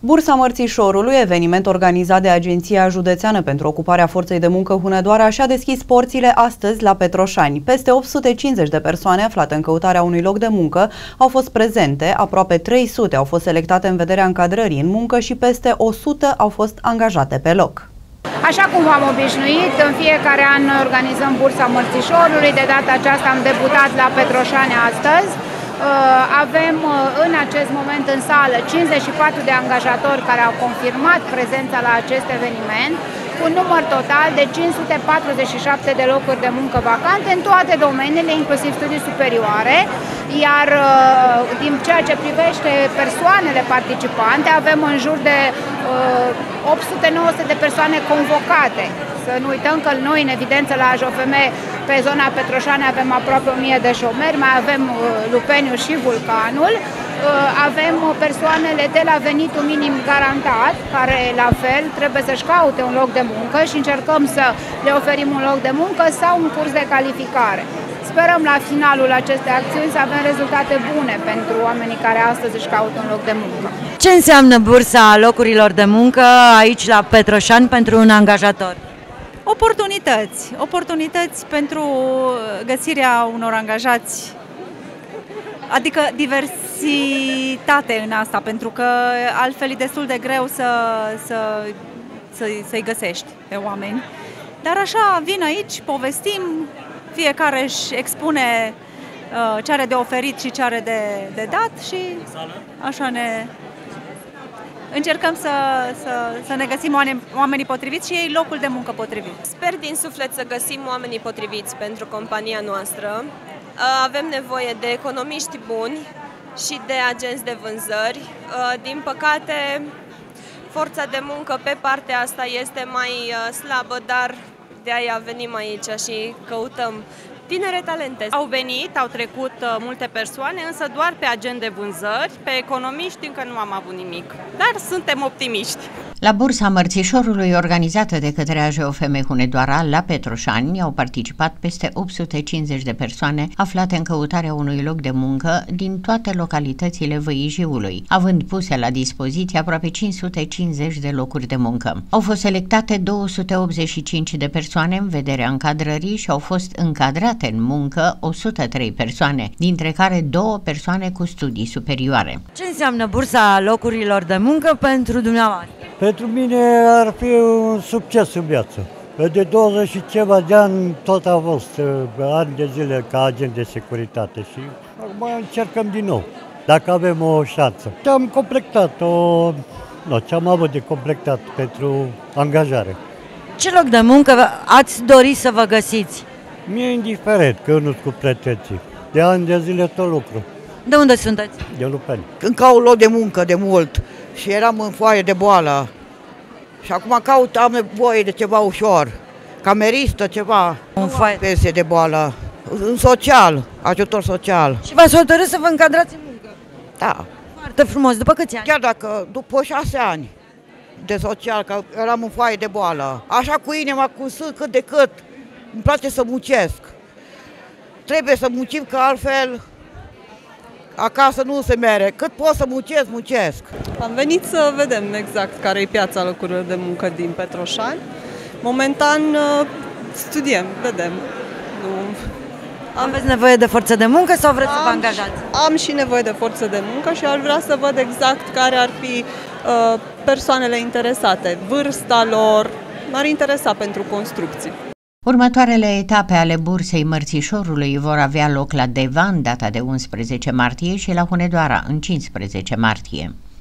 Bursa Mărțișorului, eveniment organizat de Agenția Județeană pentru Ocuparea Forței de Muncă Hunedoara, și-a deschis porțile astăzi la Petroșani. Peste 850 de persoane aflate în căutarea unui loc de muncă au fost prezente, aproape 300 au fost selectate în vederea încadrării în muncă și peste 100 au fost angajate pe loc. Așa cum v-am obișnuit, în fiecare an organizăm Bursa Mărțișorului. De data aceasta am debutat la Petroșani astăzi. Avem în acest moment în sală 54 de angajatori care au confirmat prezența la acest eveniment, cu un număr total de 547 de locuri de muncă vacante în toate domeniile, inclusiv studii superioare, iar din ceea ce privește persoanele participante, avem în jur de 800-900 de persoane convocate. Să nu uităm că noi, în evidență, la AJOFM, pe zona Petroșani, avem aproape 1000 de șomeri, mai avem Lupeniu și Vulcanul. Avem persoanele de la venitul minim garantat, care la fel trebuie să-și caute un loc de muncă și încercăm să le oferim un loc de muncă sau un curs de calificare. Sperăm la finalul acestei acțiuni să avem rezultate bune pentru oamenii care astăzi își caută un loc de muncă. Ce înseamnă bursa locurilor de muncă aici la Petroșani pentru un angajator? Oportunități pentru găsirea unor angajați, adică diversitate în asta, pentru că altfel e destul de greu să-i găsești pe oameni. Dar așa, vin aici, povestim, fiecare își expune ce are de oferit și ce are de dat și așa încercăm să ne găsim oamenii potriviți și ei locul de muncă potrivit. Sper din suflet să găsim oamenii potriviți pentru compania noastră. Avem nevoie de economiști buni și de agenți de vânzări. Din păcate, forța de muncă pe partea asta este mai slabă, dar de aia venim aici și căutăm tinere talente. Au venit, au trecut multe persoane, însă doar pe agent de vânzări, pe economiști încă nu am avut nimic, dar suntem optimiști. La Bursa Mărțișorului, organizată de către AJOFM Hunedoara la Petroșani, au participat peste 850 de persoane aflate în căutarea unui loc de muncă din toate localitățile Văijiului, având puse la dispoziție aproape 550 de locuri de muncă. Au fost selectate 285 de persoane în vederea încadrării și au fost încadrate în muncă 103 persoane, dintre care 2 persoane cu studii superioare. Ce înseamnă bursa locurilor de muncă pentru dumneavoastră? Pentru mine ar fi un succes în viață. De 20 și ceva de ani tot a fost ani de zile ca agent de securitate și acum încercăm din nou, dacă avem o șansă. Am completat ce am avut de completat pentru angajare. Ce loc de muncă ați dori să vă găsiți? Mie e indiferent, că eu nu-s cu pretenții. De ani de zile tot lucru. De unde sunteți? De Lupeni. Când caut loc de muncă de mult și eram în foaie de boală și acum am nevoie de ceva ușor, cameristă, ceva, în foaie de boală, în social, ajutor social. Și v-ați hotărât să vă încadrați în muncă? Da. Foarte frumos, după câți ani? Chiar dacă după 6 ani de social, că eram în foaie de boală, așa cu inima, cu sân, cât de cât, îmi place să muncesc. Trebuie să muncim, că altfel acasă nu se mere. Cât pot să muncesc. Am venit să vedem exact care e piața locurilor de muncă din Petroșani. Momentan studiem, vedem. Aveți nevoie de forță de muncă sau vreți să vă angajați? Am și nevoie de forță de muncă și ar vrea să văd exact care ar fi persoanele interesate, vârsta lor, m-ar interesa pentru construcții. Următoarele etape ale Bursei Mărțișorului vor avea loc la Deva în data de 11 martie și la Hunedoara în 15 martie.